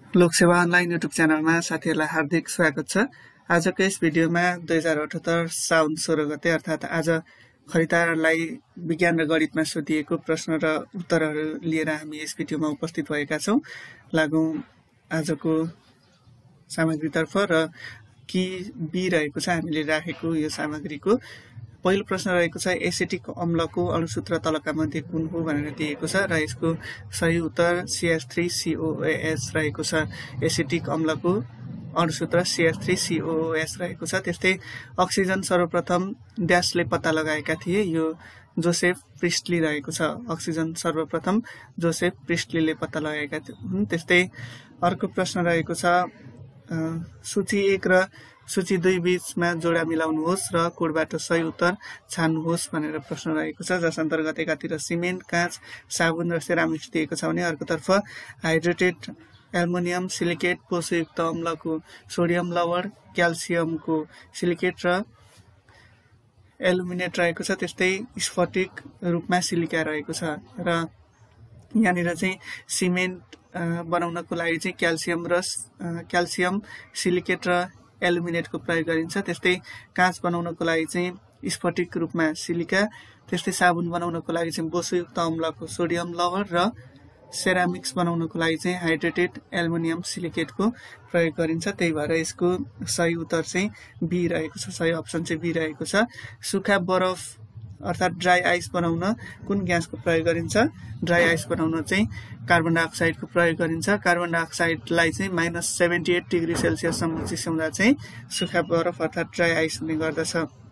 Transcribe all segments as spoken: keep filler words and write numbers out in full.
Lok Sewa online YouTube च्यानलमा साथीहरूलाई हार्दिक स्वागत छ। आजको यस भिडियोमा दुई हजार अठहत्तर साउन सोह्र गते अर्थात् आज खरिदारलाई विज्ञान र गणितमा सोधिएको प्रश्न र उत्तरहरू लिएर हामी यस भिडियोमा उपस्थित भएका छौँ। लागौँ आजको सामग्रीतर्फ र कि बी रहेको छ हामीले राखेको यो सामग्रीको। पहिलो प्रश्न रहेको छ एसिटिक अम्लको अणुसूत्र तलका मध्ये कुन हो भनेर दिएको छ र यसको सही उत्तर C H three C O H रहेको छ। एसिटिक अम्लको अणुसूत्र C H three C O H रहेको छ। त्यस्तै अक्सिजन सर्वप्रथम ड्यासले पत्ता लगाएका थिए, यो जोसेफ प्रिस्टली रहेको छ। अक्सिजन सर्वप्रथम जोसेफ प्रिस्टलीले पत्ता लगाएका हुन्। त्यस्तै अर्को प्रश्न रहेको छ सूची एक र सूची दुई बीचमा जोडा मिलाउनुहोस् र कोडबाट सही उत्तर छान्नुहोस् भनेर प्रश्न रहेको छ, जस अन्तर्गत एकातिर सिमेन्ट, काँच, साबुन र सेरामिक्स दिएको छ भने अर्कोतर्फ हाइड्रेटेड एल्युमिनियम सिलिकेट, पोषयुक्त अम्लको सोडियम लवण, क्याल्सियमको सिलिकेट र एल्युमिनेट रहेको छ। त्यस्तै स्फटिक रूपमा सिलिका रहेको छ र यहाँनिर चाहिँ सिमेन्ट बनाउनको लागि चाहिँ क्याल्सियम र क्याल्सियम सिलिकेट र एल्युमिनेटको प्रयोग गरिन्छ। त्यस्तै काँच बनाउनको लागि चाहिँ स्फटिक रूपमा सिलिका, त्यस्तै साबुन बनाउनको लागि चाहिँ बोसोयुक्त अम्लको सोडियम लवण र सेरामिक्स बनाउनको लागि चाहिँ हाइड्रेटेड एल्युमिनियम सिलिकेटको प्रयोग गरिन्छ। त्यही भएर यसको सही उत्तर चाहिँ बी रहेको छ। सही अप्सन चाहिँ बी रहेको छ। सुखा बरफ अर्थात् ड्राई आइस बनाउन कुन ग्यासको प्रयोग गरिन्छ? ड्राई आइस बनाउन चाहिँ कार्बन डाइअक्साइडको प्रयोग गरिन्छ। कार्बन डाइअक्साइडलाई चाहिँ माइनस सेभेन्टी एट डिग्री सेल्सियससम्म चिसोउँदा चाहिँ सुखा बरफ अर्थात् ड्राई आइस हुने गर्दछ।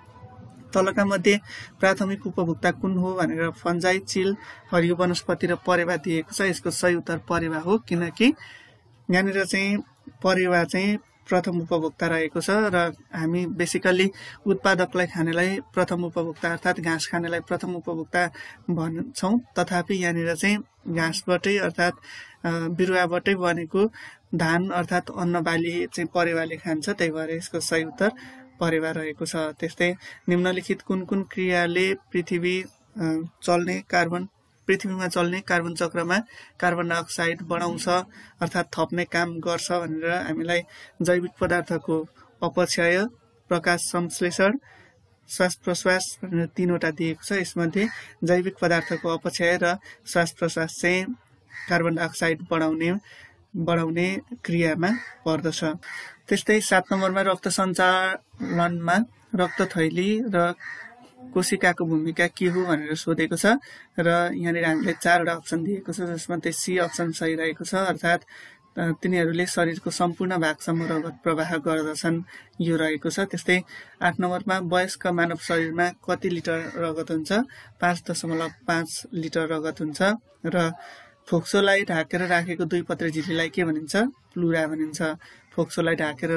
तलका मध्ये प्राथमिक उपभोक्ता कुन हो भनेर फन्जाई, चिल, हरियो वनस्पति र परेवा दिएको छ। यसको सही उत्तर परेवा हो, किनकि यहाँनिर चाहिँ परेवा चाहिँ प्रथम उपभोक्ता रहेको छ र हामी बेसिकल्ली उत्पादकलाई खानेलाई प्रथम उपभोक्ता अर्थात् घाँस खानेलाई प्रथम उपभोक्ता भन्छौँ। तथापि यहाँनिर चाहिँ घाँसबाटै अर्थात् बिरुवाबाटै बनेको धान अर्थात् अन्न बाली चाहिँ परेवाले खान्छ। त्यही भएर यसको सही उत्तर परेवा रहेको छ। त्यस्तै निम्नलिखित कुन कुन क्रियाले पृथ्वी चल्ने कार्बन पृथ्वीमा चल्ने कार्बन चक्रमा कार्बन डाइअक्साइड बढाउँछ अर्थात् थप्ने काम गर्छ भनेर हामीलाई जैविक पदार्थको अपक्षय, प्रकाश संश्लेषण, श्वास प्रश्वास भनेर तीनवटा दिएको छ। यसमध्ये जैविक पदार्थको अपक्षय र श्वास प्रश्वास चाहिँ कार्बन डाइअक्साइड बढाउने बढाउने क्रियामा पर्दछ। त्यस्तै सात नम्बरमा रक्त सञ्चालनमा रक्त थैली र कोशिकाको भूमिका के हो भनेर सोधेको छ र यहाँनिर हामीले चारवटा अप्सन दिएको छ, जसमध्ये सी अप्सन सही रहेको छ, अर्थात् तिनीहरूले शरीरको सम्पूर्ण भागसम्म रगत प्रवाह गर्दछन्, यो रहेको छ। त्यस्तै आठ नम्बरमा वयस्क मानव शरीरमा कति लिटर रगत हुन्छ? पाँच दशमलव पाँच लिटर रगत हुन्छ र फोक्सोलाई ढाकेर राखेको दुई पत्रे झिल्लीलाई के भनिन्छ? प्लुरा भनिन्छ। फोक्सोलाई ढाकेर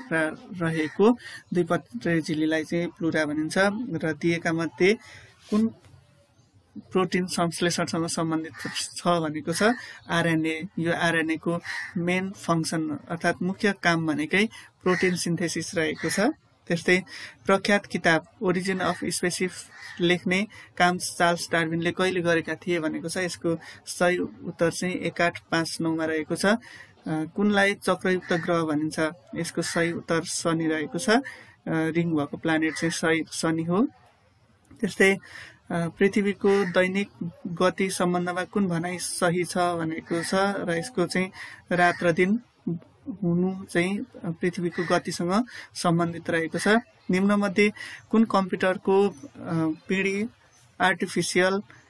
रहेको दुई पत्रे झिल्लीलाई चाहिँ प्लुरा भनिन्छ र दिएका मध्ये कुन प्रोटिन संश्लेषणसँग सम्बन्धित छ भनेको छ आरएनए। यो आरएनए को मेन फङ्सन अर्थात् मुख्य काम भनेकै प्रोटिन सिन्थेसिस रहेको छ। त्यस्तै प्रख्यात किताब ओरिजिन अफ स्पेसिस लेख्ने काम चार्ल्स डार्विनले कहिले गरेका थिए भनेको छ। यसको सही उत्तर चाहिँ एक आठ पाँच नौमा रहेको छ। कुनलाई चक्रयुक्त ग्रह भनिन्छ? यसको सही उत्तर शनि रहेको छ। रिङ भएको प्लानेट चाहिँ सही शनि हो। त्यस्तै पृथ्वीको दैनिक गति सम्बन्धमा कुन भनाइ सही छ भनेको छ र यसको चाहिँ रात र दिन हुनु चाहिँ पृथ्वीको गतिसँग सम्बन्धित रहेको छ। निम्नमध्ये कुन कम्प्युटरको पिँढी आर्टिफिसियल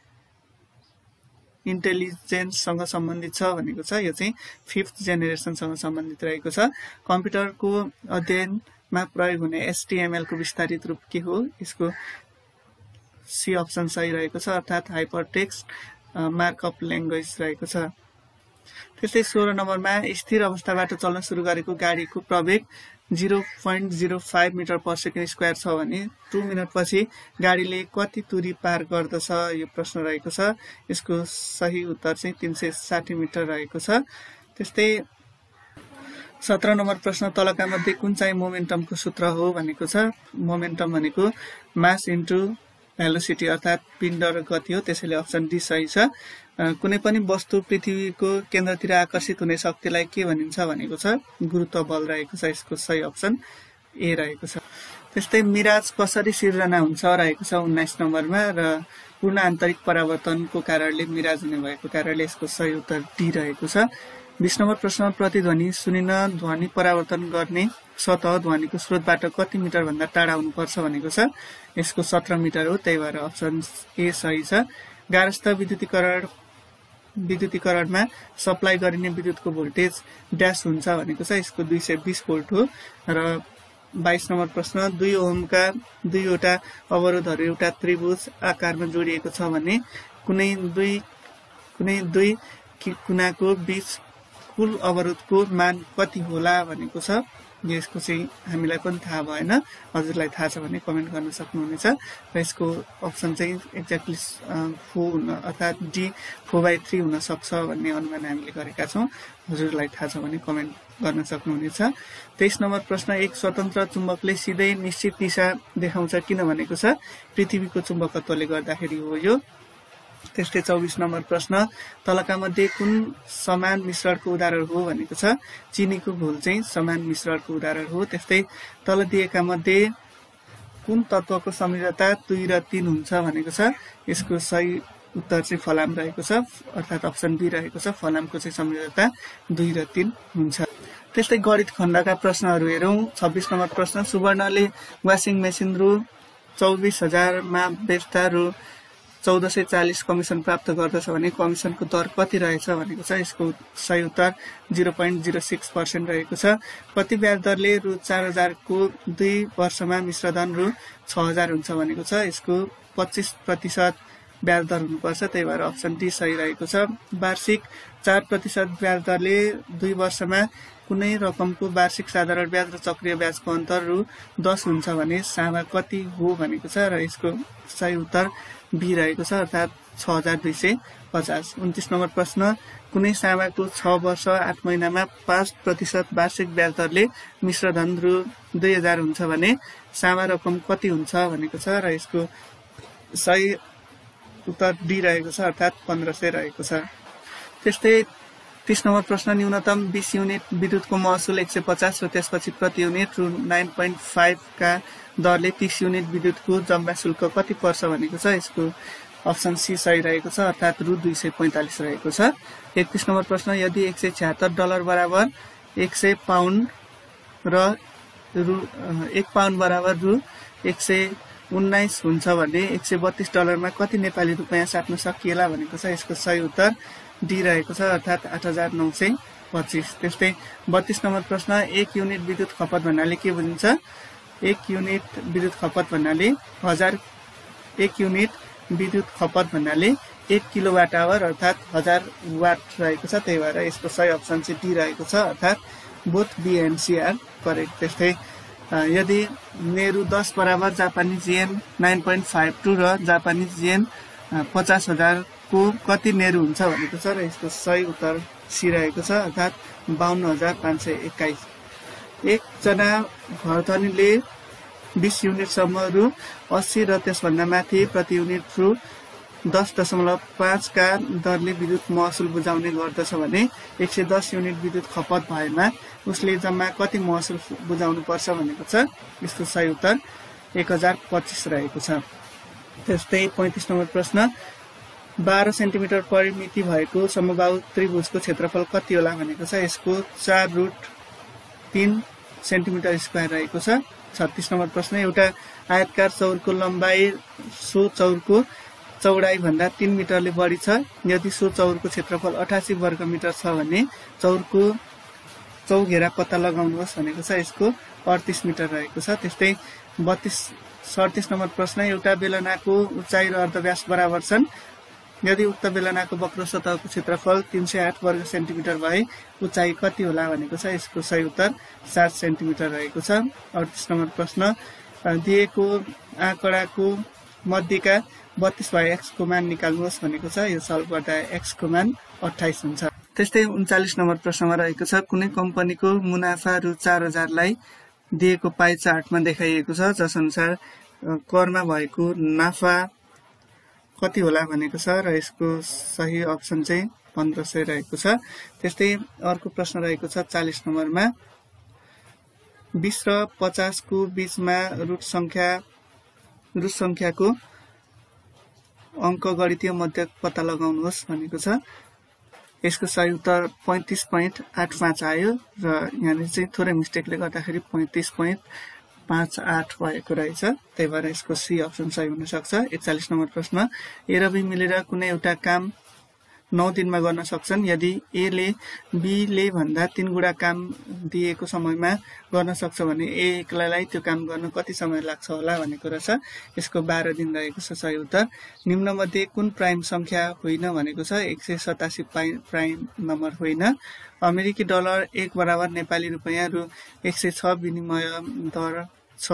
इन्टेलिजेन्ससँग सम्बन्धित छ भनेको छ? यो चाहिँ फिफ्थ जेनेरेसनसँग सम्बन्धित रहेको छ। कम्प्युटरको अध्ययनमा प्रयोग हुने एचटिएमएलको विस्तारित रूप के हो? यसको सी अप्सन सही रहेको छ, अर्थात् हाइपरटेक्स्ट मार्कअप ल्याङ्ग्वेज रहेको छ। त्यस्तै सोह्र नम्बरमा स्थिर अवस्थाबाट चल्न सुरु गरेको गाडीको प्रवेग zero point zero five metre per second square छ भने टु मिनटपछि गाडीले कति तुरी पार गर्दछ? यो प्रश्न रहेको छ। यसको सही उत्तर चाहिँ तीन सय साठी मिटर रहेको छ। त्यस्तै सत्र नम्बर प्रश्न तलका मध्ये कुन चाहिँ मोमेन्टमको सूत्र हो भनेको छ? मोमेन्टम भनेको मास इन्टु भेलोसिटी अर्थात् पिण्ड र गति हो। त्यसैले अप्सन डी सही छ। कुनै पनि वस्तु पृथ्वीको केन्द्रतिर आकर्षित हुने शक्तिलाई के भनिन्छ भनेको छ गुरुत्व बल रहेको छ। यसको सही अप्सन ए रहेको छ। त्यस्तै मिराज कसरी सिर्जना हुन्छ रहेको छ उन्नाइस नम्बरमा र पूर्ण आन्तरिक परावर्तनको कारणले मिराज हुने भएको कारणले यसको सही उत्तर डी रहेको छ। बीस नम्बर प्रश्न प्रतिध्वनि सुनिन ध्वनि परावर्तन गर्ने सतह ध्वनिको स्रोतबाट कति मिटर भन्दा टाढा हुनुपर्छ भनेको छ। यसको सत्र मिटर हो, त्यही भएर अप्सन ए सही छ। गारस्थ विद्युतीकरण विद्युतीकरणमा सप्लाई गरिने विद्युतको भोल्टेज ड्यास हुन्छ भनेको छ। यसको दुई सय बीस भोल्ट हो र बाइस नम्बर प्रश्न दुई ओमका दुईवटा अवरोधहरू एउटा त्रिभुज आकारमा जोडिएको छ भने कुनै दुई कुनै दुई कुनाको बीच कुल अवरोधको मान कति होला भनेको छ। यसको चाहिँ हामीलाई पनि थाहा भएन, हजुरलाई थाहा छ भने कमेन्ट गर्न सक्नुहुनेछ र यसको अप्सन चाहिँ एक्ज्याक्टली फोर हुन अर्थात् डी फोर बाई थ्री हुन सक्छ भन्ने अनुमान हामीले गरेका छौँ। हजुरलाई थाहा छ भने कमेन्ट गर्न सक्नुहुनेछ। तेइस नम्बर प्रश्न एक स्वतन्त्र चुम्बकले सिधै निश्चित दिशा देखाउँछ किन भनेको छ। पृथ्वीको चुम्बकत्वले गर्दाखेरि हो यो। त्यस्तै चौबिस नम्बर प्रश्न तलका मध्ये कुन समान मिश्रणको उदाहरण हो भनेको छ। चिनीको घोल चाहिँ समान मिश्रणको उदाहरण हो। त्यस्तै तल दिएका मध्ये कुन तत्वको संयोजकता दुई र तीन हुन्छ भनेको छ। यसको सही उत्तर चाहिँ फलाम रहेको छ, अर्थात् अप्सन बी रहेको छ। फलामको चाहिँ संयोजकता दुई र तीन हुन्छ। त्यस्तै गणित खण्डका प्रश्नहरू हेरौँ। छब्बिस नम्बर प्रश्न सुवर्णले वासिङ मेसिन रु चौबिस हजारमा बेच्दा रु चौध सय चालिस कमिसन प्राप्त गर्दछ भने कमिसनको दर कति रहेछ भनेको छ। यसको सही उत्तर zero point zero six percent रहेको छ। कति ब्याज दरले रु चार हजारको दुई वर्षमा मिश्रधन रु छ हजार हुन्छ भनेको छ। यसको पच्चिस प्रतिशत ब्याज दर हुनुपर्छ, त्यही भएर अप्सन डी सही रहेको छ। वार्षिक चार प्रतिशत ब्याज दरले दुई वर्षमा कुनै रकमको वार्षिक साधारण ब्याज र चक्रीय ब्याजको अन्तर रु दस हुन्छ भने सामा कति हो भनेको छ र यसको सही उत्तर बी रहेको छ, अर्थात् छ हजार दुई सय पचास। उन्तिस नम्बर प्रश्न कुनै सामाको छ वर्ष आठ महिनामा पाँच प्रतिशत वार्षिक ब्याज दरले मिश्रधन रु दुई हजार हुन्छ भने सामा रकम कति हुन्छ भनेको छ र यसको सही उत्तर डी रहेको छ, अर्थात् पन्ध्र सय रहेको छ। त्यस्तै तीस नम्बर प्रश्न न्यूनतम बीस युनिट विद्युतको महसुल एक सय पचास र त्यसपछि प्रति युनिट रु नाइन पोइन्ट फाइभ का दरले तीस युनिट विद्युतको जम्मा शुल्क कति पर्छ भनेको छ। यसको अप्सन सी सही रहेको छ, अर्थात् रु दुई सय पैंतालिस रहेको छ। एकतीस नम्बर प्रश्न यदि एक सय छ्यात्तर डलर बराबर एक सय पाउन्ड र रु एक पाउन्ड बराबर रु एक सय उन्नाइस हुन्छ भने एक सय बत्तीस डलरमा कति नेपाली रुपियाँ साट्न सकिएला भनेको छ। यसको सही उत्तर डी रहेको छ, अर्थात् आठ हजार नौ सय पच्चिस। त्यस्तै बत्तीस नम्बर प्रश्न एक युनिट विद्युत खपत भन्नाले के बुझिन्छ। एक युनिट विद्युत खपत भन्नाले हजार एक युनिट विद्युत खपत भन्नाले एक किलोवाट आवर अर्थात् हजार वाट रहेको छ, त्यही भएर यसको सही अप्सन चाहिँ डी रहेको छ, अर्थात् both B and C are correct. त्यस्तै यदि नेहरू दस बराबर Japanese yen nine point five two र जापानिज येन पचास हजारको कति नेहरू हुन्छ भनेको छ र यसको सही उत्तर सी रहेको छ, अर्थात् बाहन्न हजार पाँच सय एक्काइस। एकजना घरधनीले बीस युनिटसम्म रु अस्सी र त्यसभन्दा माथि प्रति युनिट रु दस दशमलव पाँच का दरले विद्युत महसुल बुझाउने गर्दछ भने एक सय दस युनिट विद्युत खपत भएमा उसले जम्मा कति महसुल बुझाउनु पर्छ भनेको छ। यसको सही उत्तर एक हजार पच्चिस रहेको छ। त्यस्तै पैंतिस नम्बर प्रश्न बाह्र सेन्टिमिटर परिमिति भएको समबाहु त्रिभुजको क्षेत्रफल कति होला भनेको छ। यसको चार रुट तीन सेन्टिमिटर स्क्वायर रहेको छ। छत्तीस नम्बर प्रश्न एउटा आयतकार चौरको लम्बाइ सो चौरको चौडाई भन्दा तीन मिटरले बढी छ। यदि सो चौरको क्षेत्रफल अठासी वर्ग मिटर छ भने चौरको चौघेरा पत्ता लगाउनुहोस् भनेको छ। यसको अडतीस मिटर रहेको छ। त्यस्तै बत्तीस सडतिस नम्बर प्रश्न एउटा बेलनाको उचाइ र अर्धव्यास बराबर छन्। यदि उक्त बेलनाको वक्र सतहको क्षेत्रफल तीन सय आठ वर्ग सेन्टिमिटर भए उचाइ कति होला भनेको छ। यसको सही उत्तर सात सेन्टिमिटर रहेको छ। अडतीस नम्बर प्रश्न दिएको आँकडाको मध्येका बत्तीस बाई एक्स को मान निकाल्नुहोस् भनेको छ। यो सल्भ गर्दा एक्स को मान अठाइस हुन्छ। त्यस्तै उन्चालिस नम्बर प्रश्नमा रहेको छ कुनै कम्पनीको मुनाफा रु चार हजारलाई दिएको पाइ चार्टमा देखाइएको छ, जस अनुसार करमा भएको नाफा कति होला भनेको छ र यसको सही अप्सन चाहिँ पन्ध्र सय रहेको छ। त्यस्तै अर्को प्रश्न रहेको छ चालीस नम्बरमा बीस र पचास को बीचमा रुट संख्या रुट संख्याको अंक गणितीय मध्य पत्ता लगाउनुहोस् भनेको छ। यसको सही उत्तर पैंतीस पॉइंट आठ पाँच आयो र यहाँनिर चाहिँ थोरै मिस्टेकले गर्दाखेरि पैंतीस पॉइंट पाँच आठ भएको रहेछ। त्यही भएर यसको सी अप्सन सही हुन सक्छ। एकचालीस नम्बर प्रश्न ए र बी मिलेर कुनै एउटा काम नौ दिनमा गर्न सक्छन्। यदि ए ले बी ले भन्दा तीन गुणा काम दिएको समयमा गर्न सक्छ भने ए एक्लैलाई त्यो काम गर्न कति समय लाग्छ होला भनेको रहेछ। यसको बाह्र दिन रहेको छ सही उत्तर। निम्न मध्ये कुन प्राइम संख्या होइन भनेको छ। एक सय सतासी प्राइम नम्बर होइन। अमेरिकी डलर एक बराबर नेपाली रुपैयाँ रु एक सय छ विनिमय दर छ।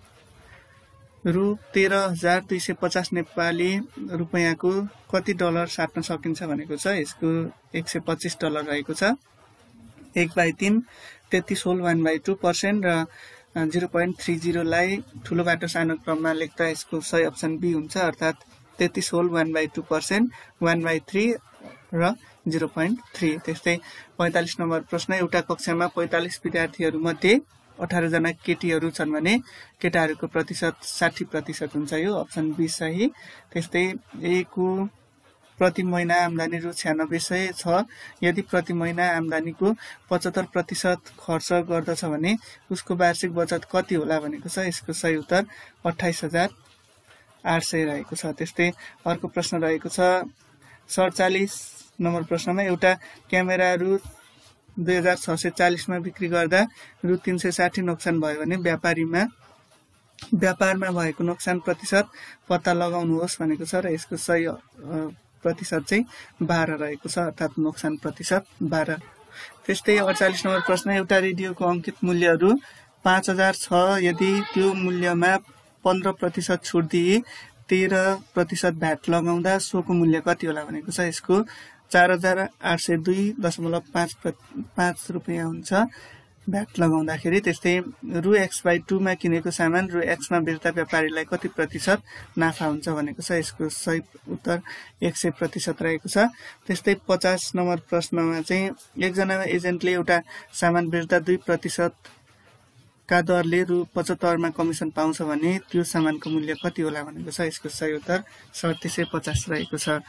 रु तेह्र हजार दुई सय पचास नेपाली रुपैयाँको कति डलर साट्न सकिन्छ भनेको छ। यसको एक सय पच्चीस डलर रहेको छ। एक बाई तीन तेत्तीस whole one by two percent र जीरो पोइन्ट थ्री जीरोलाई ठुलोबाट सानो क्रममा लेख्दा यसको सही अप्सन बी हुन्छ। अर्थात तेत्तीस whole one by two percent one by three र जीरो पोइन्ट थ्री। त्यस्तै पैंतालीस नम्बर प्रश्न एउटा कक्षामा पैंतालीस विद्यार्थीहरू मध्ये अठारह जना केटीहरू छन् भने केटाहरूको प्रतिशत साठी प्रतिशत हुन्छ। यो अप्सन बी सही। त्यस्तै ए को प्रति महिना आमदानी रु छ्यानब्बे सय छ। यदि प्रति महिना आमदानीको पचहत्तर प्रतिशत खर्च गर्दछ भने उसको वार्षिक बचत कति होला भनेको छ। यसको सही उत्तर अठाइस हजार आठ सय रहेको छ। त्यस्तै अर्को प्रश्न रहेको छ सडचालीस नम्बर प्रश्नमा एउटा क्यामेरा रु दुई हजार छ सय चालीसमा बिक्री गर्दा रु तीन सय साठी नोक्सान भयो भने व्यापारीमा व्यापारमा भएको नोक्सान प्रतिशत पत्ता लगाउनुहोस् भनेको छ र यसको सही प्रतिशत चाहिँ बाह्र रहेको छ। अर्थात नोक्सान प्रतिशत बाह्र। त्यस्तै अडचालीस नम्बर प्रश्न एउटा रेडियोको अंकित मूल्य रु पाँच हजार छ। यदि त्यो मूल्यमा पन्ध्र प्रतिशत छुट दिए तेह्र प्रतिशत भ्याट लगाउँदा सोको मूल्य कति होला भनेको छ। यसको चार हजार आठ सय दुई दशमलव पाँच पाँच रुपियाँ हुन्छ भ्याट लगाउँदाखेरि। त्यस्तै रु एक्स बाई टूमा किनेको सामान रु एक्समा बेच्दा व्यापारीलाई कति प्रतिशत नाफा हुन्छ भनेको छ। यसको सही उत्तर एक सय प्रतिशत रहेको छ। त्यस्तै पचास नम्बर प्रश्नमा चाहिँ एकजना एजेन्टले एउटा सामान बेच्दा दुई प्रतिशत का दरले रु पचहत्तरमा कमिसन पाउँछ भने त्यो सामानको मूल्य कति होला भनेको छ। यसको सही उत्तर सडतिस सय पचास रहेको छ।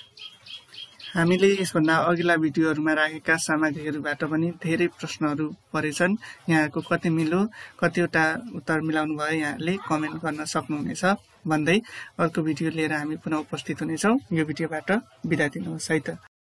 हामीले यसभन्दा अघिल्ला भिडियोहरूमा राखेका सामग्रीहरूबाट पनि धेरै प्रश्नहरू परेछन्। यहाँको कति मिल्यो कतिवटा उत्तर मिलाउनु भयो यहाँले कमेन्ट गर्न सक्नुहुनेछ भन्दै अर्को भिडियो लिएर हामी पुनः उपस्थित हुनेछौँ। यो भिडियोबाट बिदा दिनुहोस् है त।